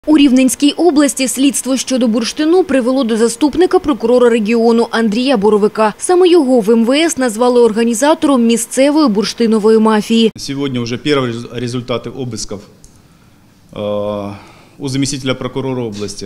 У Рівненській області слідство щодо бурштину привело до заступника прокурора регіону Андрія Боровика. Саме його в МВС назвали організатором місцевої бурштинової мафії. Сьогодні вже перші результати обысков у заместителя прокурора области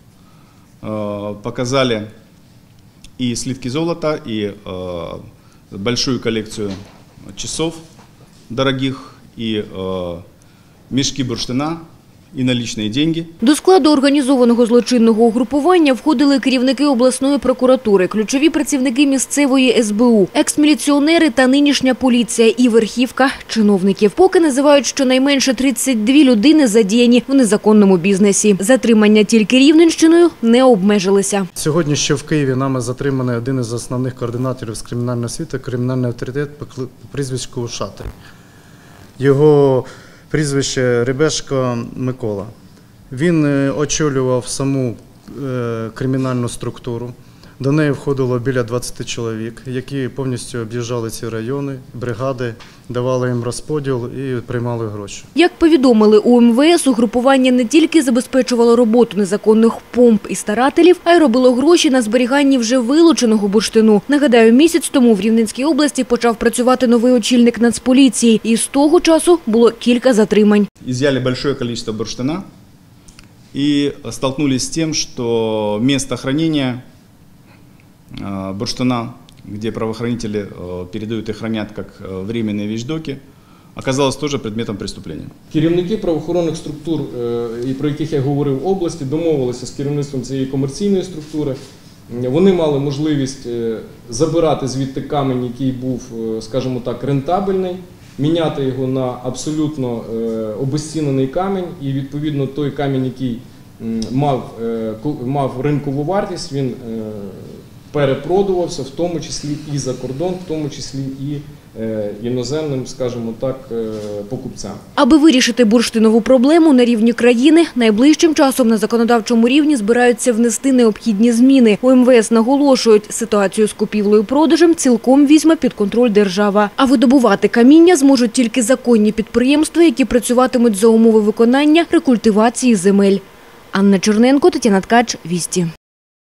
показали и слитки золота, и большую коллекцию часов дорогих, и мешки бурштина, і налічні гроші. До складу організованого злочинного угрупування входили керівники обласної прокуратури, ключові працівники місцевої СБУ, екс-міліціонери та нинішня поліція і верхівка чиновників. Поки називають щонайменше 32 людини задіяні в незаконному бізнесі. Затримання тільки Рівненщиною не обмежилися. Сьогодні ще в Києві нами затриманий один із основних координаторів з кримінального світу, кримінальний авторитет по прізвиську Шатрий. Його прізвище Рибешко Микола. Він очолював саму кримінальну структуру. До неї входило біля 20 чоловік, які повністю об'їжджали ці райони, бригади, давали їм розподіл і приймали гроші. Як повідомили у МВС, угрупування не тільки забезпечувало роботу незаконних помп і старателів, а й робило гроші на зберіганні вже вилученого бурштину. Нагадаю, місяць тому в Рівненській області почав працювати новий очільник Нацполіції, і з того часу було кілька затримань. Изъяли большое количество бурштина и столкнулись с тем, что место хранения бурштина, где правоохранители передают и хранят как временные вещдоки, оказалось тоже предметом преступления. Керівники правоохоронних структур, про яких я говорив в області, домовилися з керівництвом цієї комерційної структури. Вони мали можливість забирати звідти камінь, який був, скажімо так, рентабельний, міняти його на абсолютно обезцінений камінь, і відповідно той камінь, який мав ринкову вартість, він перепродувався, в тому числі і за кордон, в тому числі і іноземним, скажімо так, покупцям. Аби вирішити бурштинову проблему на рівні країни, найближчим часом на законодавчому рівні збираються внести необхідні зміни. У МВС наголошують, ситуацію з купівлею-продажем цілком візьме під контроль держава. А видобувати каміння зможуть тільки законні підприємства, які працюватимуть за умови виконання рекультивації земель. Анна Черненко, Тетяна Ткач, Вісті.